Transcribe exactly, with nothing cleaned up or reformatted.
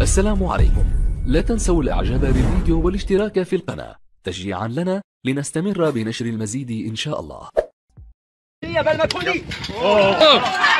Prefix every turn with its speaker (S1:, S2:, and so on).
S1: السلام عليكم. لا تنسوا الاعجاب بالفيديو والاشتراك في القناة تشجيعا لنا لنستمر بنشر المزيد ان شاء الله.